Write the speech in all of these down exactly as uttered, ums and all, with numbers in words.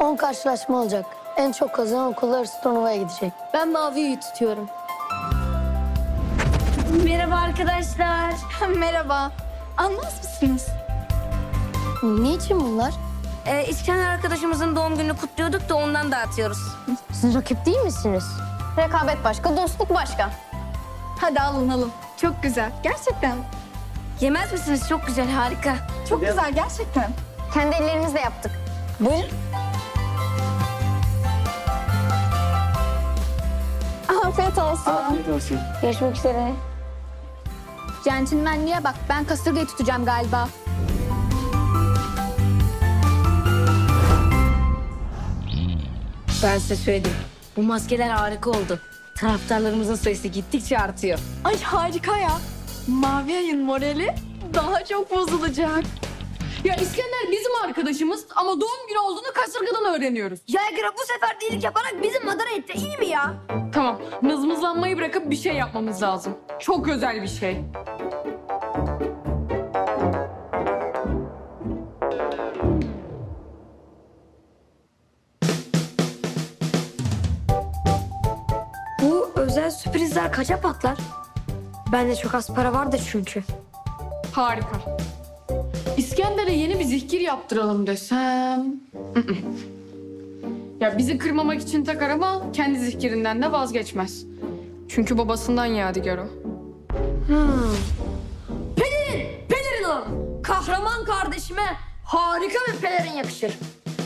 on karşılaşma olacak. En çok kazanan okullar arası turnuvaya gidecek. Ben Mavi'yi tutuyorum. Merhaba arkadaşlar. Merhaba. Almaz mısınız? Niçin bunlar? Ee, İskender arkadaşımızın doğum gününü kutluyorduk da ondan dağıtıyoruz. Siz rakip değil misiniz? Rekabet başka, dostluk başka. Hadi alın alın. Çok güzel. Gerçekten. Yemez misiniz? Çok güzel, harika. Çok güzel gerçekten. Kendi ellerimizle yaptık. Buyurun. Afiyet olsun. Afiyet olsun. Görüşmek üzere. Centilmenliğe bak. Ben kasırgayı tutacağım galiba. Ben size söyleyeyim. Bu maskeler harika oldu. Taraftarlarımızın sayısı gittikçe artıyor. Ay harika ya. Mavi ayın morali daha çok bozulacak. Ya İskender bizim arkadaşımız ama doğum günü olduğunu kasırgadan öğreniyoruz. Yaygara bu sefer iyilik yaparak bizim madara etti. İyi mi ya? Tamam, mızmızlanmayı bırakıp bir şey yapmamız lazım. Çok özel bir şey. Bu özel sürprizler kaça patlar? Bende çok az para vardı çünkü. Harika. İskender'e yeni bir zihkir yaptıralım desem... Mm-mm. Ya bizi kırmamak için takar ama kendi zihkirinden de vazgeçmez. Çünkü babasından yadigar o. Pelerin! Pelerin alalım. Kahraman kardeşime harika bir pelerin yakışır.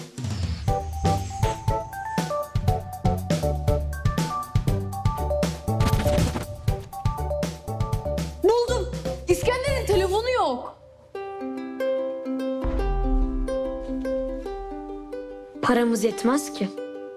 Buldum. İskender'in telefonu yok. Paramız yetmez ki.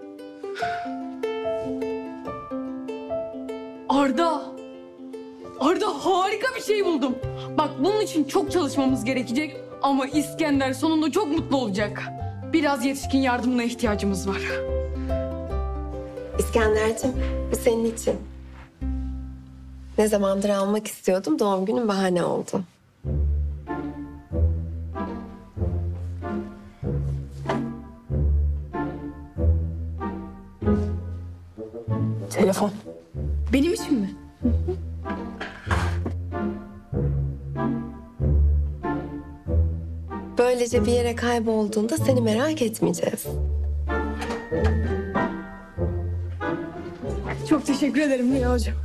Arda. Arda harika bir şey buldum. Bak bunun için çok çalışmamız gerekecek ama İskender sonunda çok mutlu olacak. Biraz yetişkin yardımına ihtiyacımız var. İskender'cim, bu senin için. Ne zamandır almak istiyordum, doğum günün bahane oldu. Telefon. Benim için mi? Böylece bir yere kaybolduğunda seni merak etmeyeceğiz. Çok teşekkür ederim Rüya Hocam.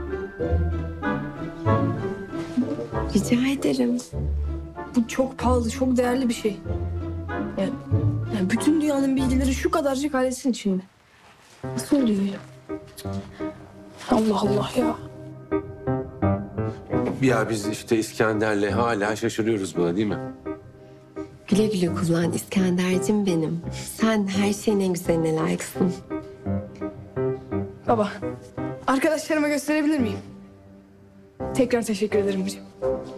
Rica ederim. Bu çok pahalı, çok değerli bir şey. Yani, yani bütün dünyanın bilgileri şu kadarcık aletin içinde. Nasıl oluyor ya? Allah Allah ya. Ya biz işte İskender'le hala şaşırıyoruz buna değil mi? Güle güle kullan İskender'cim benim. Sen her şeyin en güzeline layıksın. Baba, arkadaşlarıma gösterebilir miyim? Tekrar teşekkür ederim hocam.